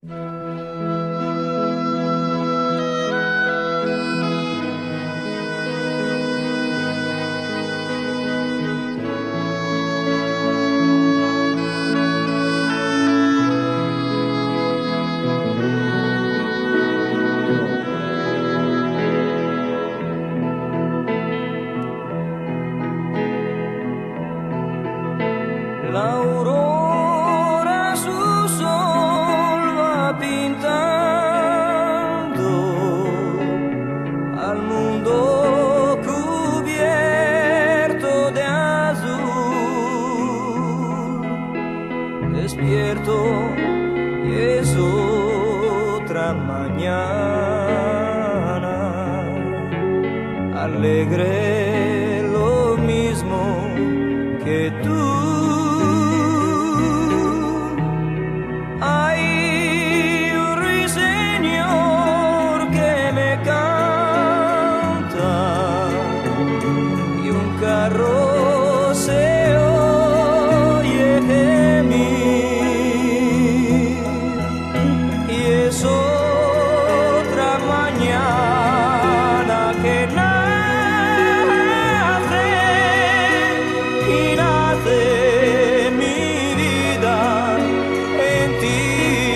La aurora su sol va pintando al mundo cubierto de azul. Despierto y es otra mañana, alegre lo mismo que tú. Se oye gemir y es otra mañana que nace y nace mi vida en ti.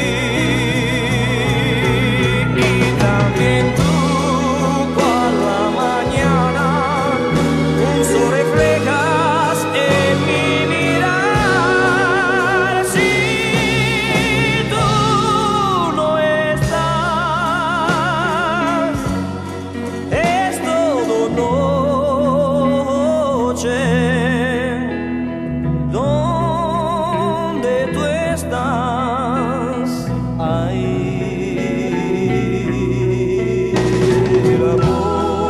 Y también tú, cual la mañana, un sol reflejas en mi mirar. Si tú no estás, es todo noche. Donde tú estás, ahí el amor.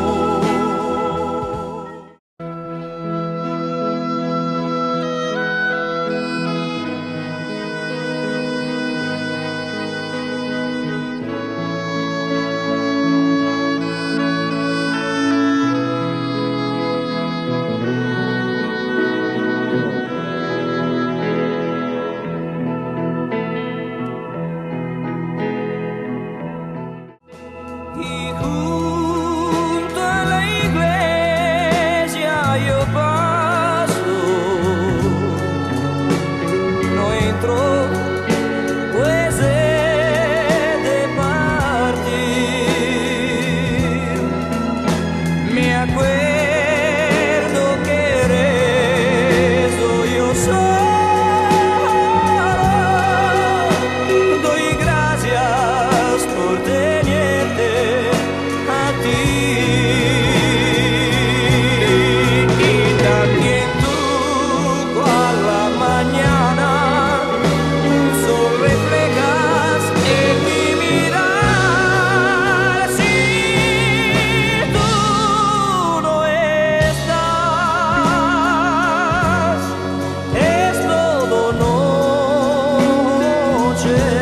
Y junto a la iglesia yo paso, no entro pues he de partir. Me acuerdo que rezo yo solo, doy gracias por tenerte a ti. Y también tú, cual la mañana, un sol reflejas en mi mirar. Si tú no estás, es todo noche.